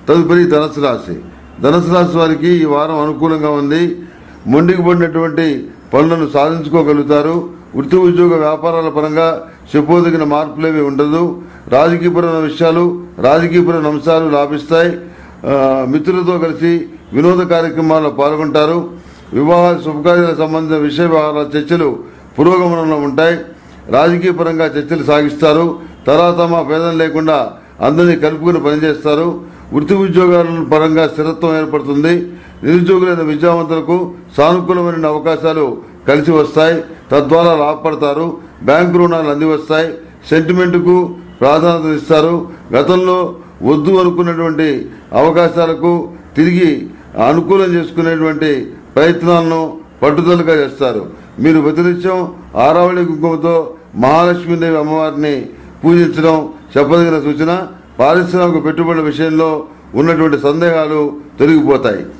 తదుపరి ధనుసు రాశి. ధనుసు రాశి వారికి ఈ వారం అనుకూలంగా ఉంది. మొండికి పడినటువంటి పనులను సాధించుకోగలుగుతారు. వృత్తి ఉద్యోగ వ్యాపారాల పరంగా చెప్పదగిన మార్పులేవి ఉండదు. రాజకీయపరమైన విషయాలు, రాజకీయపరమైన అంశాలు లాభిస్తాయి. మిత్రులతో కలిసి వినోద కార్యక్రమాల్లో పాల్గొంటారు. వివాహ శుభకార్యాలకు సంబంధించిన విషయ వ్యవహారాల చర్చలు పురోగమనంలో ఉంటాయి. రాజకీయ పరంగా చర్చలు సాగిస్తారు. తరాతమ భేదం లేకుండా అందరినీ కలుపుకుని పనిచేస్తారు. వృత్తి ఉద్యోగాల పరంగా స్థిరత్వం ఏర్పడుతుంది. నిరుద్యోగులైన విద్యావంతులకు సానుకూలమైన అవకాశాలు కలిసి వస్తాయి. తద్వారా లాభపడతారు. బ్యాంకు రుణాలు అందివస్తాయి. సెంటిమెంట్కు ప్రాధాన్యత ఇస్తారు. గతంలో వద్దు అనుకున్నటువంటి అవకాశాలకు తిరిగి అనుకూలం చేసుకునేటువంటి ప్రయత్నాలను పట్టుదలగా చేస్తారు. మీరు ప్రతినిత్యం ఆరావళి కుంకుమతో మహాలక్ష్మీదేవి అమ్మవారిని పూజించడం చెప్పదగిన సూచన. పారిశ్రామిక పెట్టుబడుల విషయంలో ఉన్నటువంటి సందేహాలు తొలగిపోతాయి.